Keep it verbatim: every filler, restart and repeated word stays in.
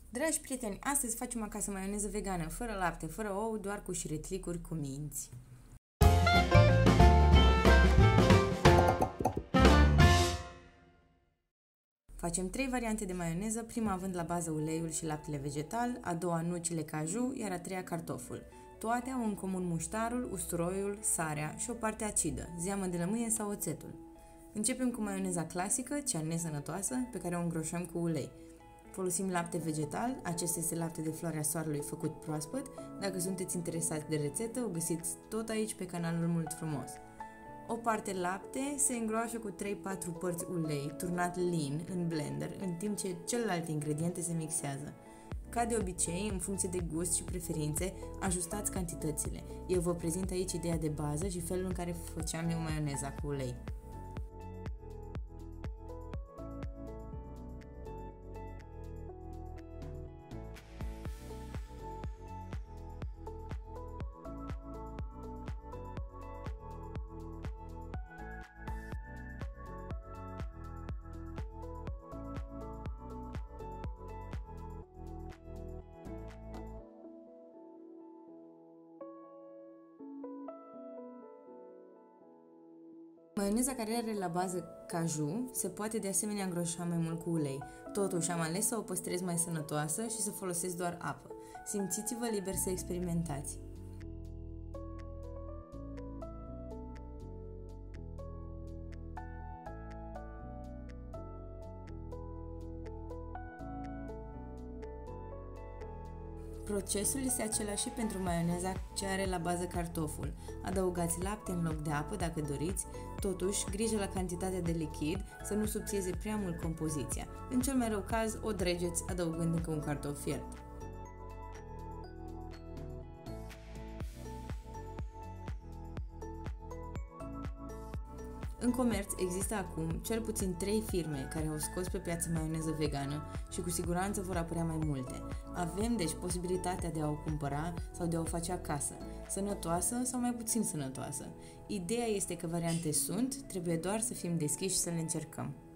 Dragi prieteni, astăzi facem acasă maioneză vegană, fără lapte, fără ou, doar cu șiretlicuri cu minți. Facem trei variante de maioneză, prima având la bază uleiul și laptele vegetal, a doua nucile caju, iar a treia cartoful. Toate au în comun muștarul, usturoiul, sarea și o parte acidă, zeamă de lămâie sau oțetul. Începem cu maioneza clasică, cea nesănătoasă, pe care o îngroșăm cu ulei. Folosim lapte vegetal, acesta este lapte de floarea soarelui făcut proaspăt. Dacă sunteți interesați de rețetă, o găsiți tot aici pe canalul Mult Frumos. O parte lapte se îngroașă cu trei patru părți ulei, turnat lin în blender, în timp ce celelalte ingrediente se mixează. Ca de obicei, în funcție de gust și preferințe, ajustați cantitățile. Eu vă prezint aici ideea de bază și felul în care făceam eu maioneza cu ulei. Maioneza care are la bază caju se poate de asemenea îngroșa mai mult cu ulei. Totuși am ales să o păstrez mai sănătoasă și să folosesc doar apă. Simțiți-vă liber să experimentați! Procesul este același și pentru maioneza ce are la bază cartoful. Adăugați lapte în loc de apă dacă doriți, totuși grijă la cantitatea de lichid să nu subțieze prea mult compoziția. În cel mai rău caz o dregeți adăugând încă un cartof fiert. În comerț există acum cel puțin trei firme care au scos pe piață maioneză vegană și cu siguranță vor apărea mai multe. Avem deci posibilitatea de a o cumpăra sau de a o face acasă, sănătoasă sau mai puțin sănătoasă. Ideea este că variante sunt, trebuie doar să fim deschiși și să le încercăm.